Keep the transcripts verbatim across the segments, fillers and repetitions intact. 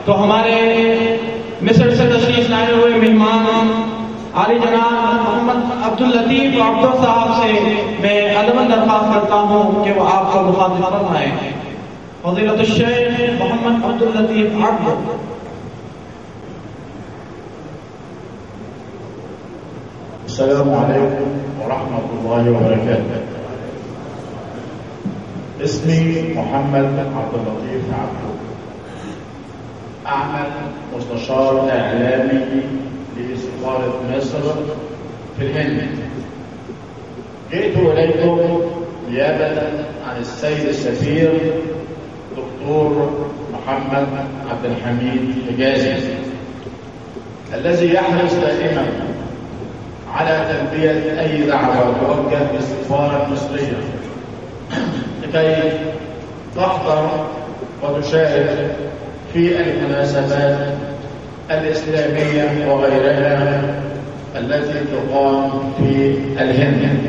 तो हमारे मिस्र से तशरीफ लाए हुए मेहमान आली जनाब मोहम्मद अब्दुल लतीफ आब्दो साहब से मैं अदबन दरख्वास्त करता हूँ कि वो आपको मुखातिब फरमाएं। फज़ीलतुश Sheikh Mohammad Abdul Latif Abdo. अस्सलामु अलैकुम व रहमतुल्लाहि व बरकातुहू। اسمي محمد عبد اللطيف عبدو، أعمل مستشار إعلامي لسفارة مصر في الهند. جئت إليكم نيابة عن السيد السفير دكتور محمد عبد الحميد حجازي، الذي يحرص دائما على تلبية أي دعوة توجه للسفارة المصرية لكي تحضر وتشارك في المناسبات الإسلامية وغيرها التي تقام في الهند.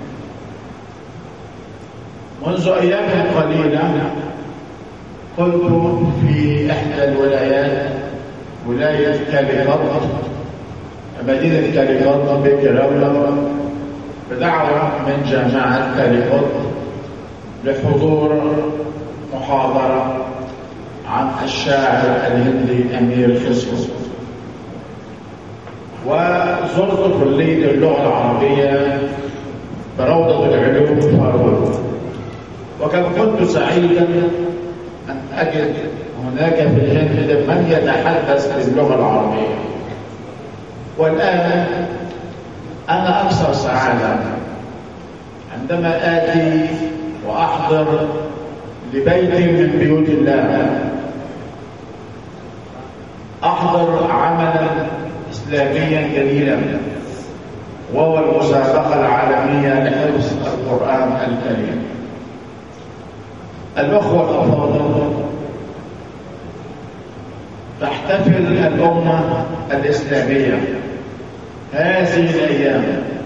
منذ أيام قليلة كنت في إحدى الولايات، ولاية كاليكت، مدينة كاليكت بكيرلا، بدعوة من جامعة كاليكت لحضور محاضرة عن الشاعر الهندي أمير خسرو. وزرت كلية اللغة العربية بروضة العلوم فاروق، وكم كنت سعيدا أن أجد هناك في الهند من يتحدث باللغة العربية. والآن أنا أكثر سعادة عندما آتي وأحضر لبيت من بيوت الله، أحضر عملا إسلاميا جليلا، وهو المسابقة العالمية لحفظ القرآن الكريم. الأخوة الأفاضل، تحتفل الأمة الإسلامية هذه الأيام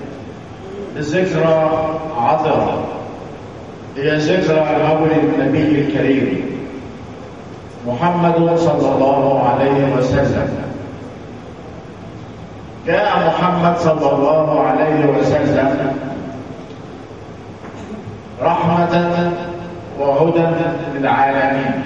بذكرى عطرة، هي ذكرى مولد النبي الكريم محمد صلى الله عليه وسلم. جاء محمد صلى الله عليه وسلم رحمة وهدى للعالمين،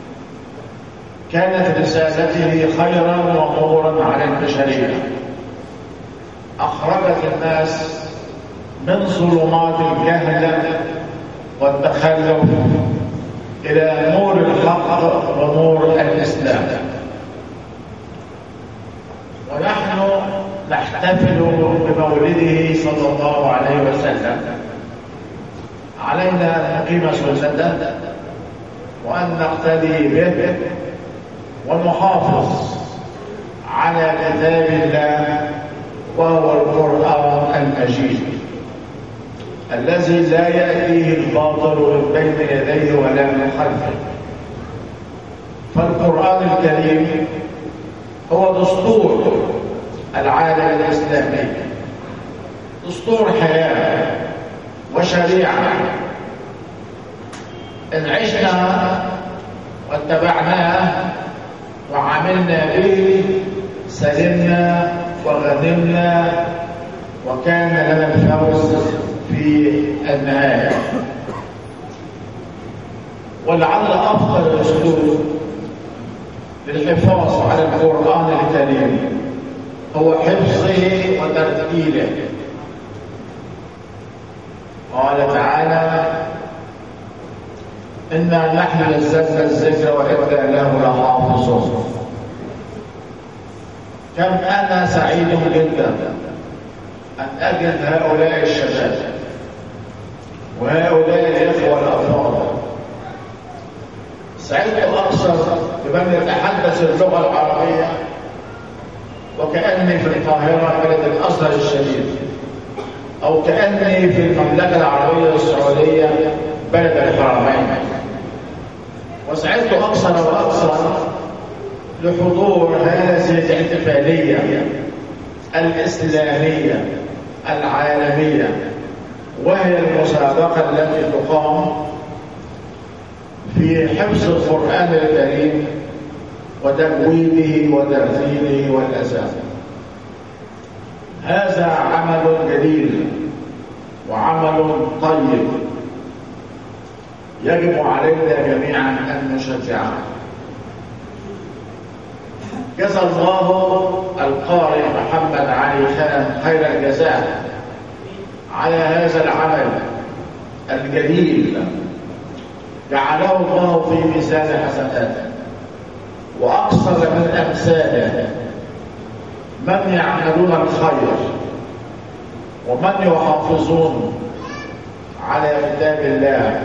كانت رسالته خيرا ونورا على البشرية، أخرجت الناس من ظلمات الجهل والتخلف إلى نور الحق ونور الإسلام. ونحن نحتفل بمولده صلى الله عليه وسلم، علينا أن نقيم سنته وأن نقتدي به ونحافظ على كتاب الله، وهو القرآن المجيد الذي لا يأتيه الباطل من بين يديه ولا من خلفه. فالقرآن الكريم هو دستور العالم الإسلامي، دستور حياة وشريعة. إن عشنا واتبعناه وعملنا به سلمنا وغنمنا، وكان لنا الفوز في النهاية. ولعل أفضل أسلوب للحفاظ على القرآن الكريم هو حفظه وترتيله. قال تعالى: إنا نحن نزلنا الذكر وإنا له لحافظون. كم أنا سعيد جدا أن أجد هؤلاء الشباب وهؤلاء الإخوة الأفاضل. سعيد أكثر بمن يتحدث اللغة العربية وكأني في القاهرة بلد الأزهر الشريف، أو كأني في المملكة العربية السعودية بلد الحرمين. وسعدت أكثر وأكثر لحضور هذه الاحتفالية الإسلامية العالمية، وهي المسابقة التي تقام في حفظ القرآن الكريم وتجويده وترتيبه والأساس. هذا عمل جليل وعمل طيب يجب علينا جميعا أن نشجعه. جزى الله القارئ محمد علي خان خير الجزاء على هذا العمل الجليل، جعله الله في ميزان حسناته وأكثر من أمثاله من يعملون الخير ومن يحافظون على كتاب الله.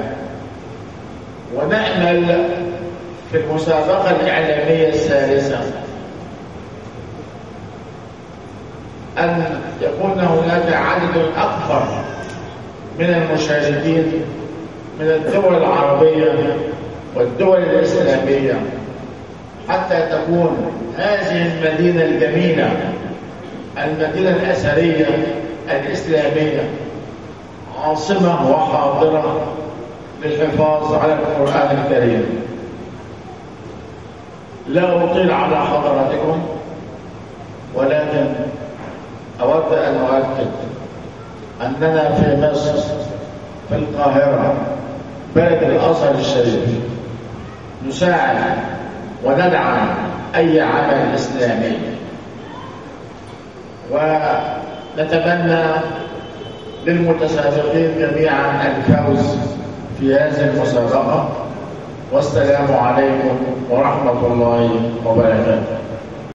ونأمل في المسابقة الإعلامية الثالثة أن يكون هناك عدد أكبر من المشاركين من الدول العربية والدول الإسلامية، حتى تكون هذه المدينة الجميلة، المدينة الأثرية الإسلامية، عاصمة وحاضرة للحفاظ على القرآن الكريم. لا أطيل على حضراتكم، ولكن أود أن أؤكد أننا في مصر في القاهرة بلد الأزهر الشريف نساعد وندعم أي عمل إسلامي، ونتمنى للمتسابقين جميعا الفوز في هذه المسابقة. والسلام عليكم ورحمة الله وبركاته.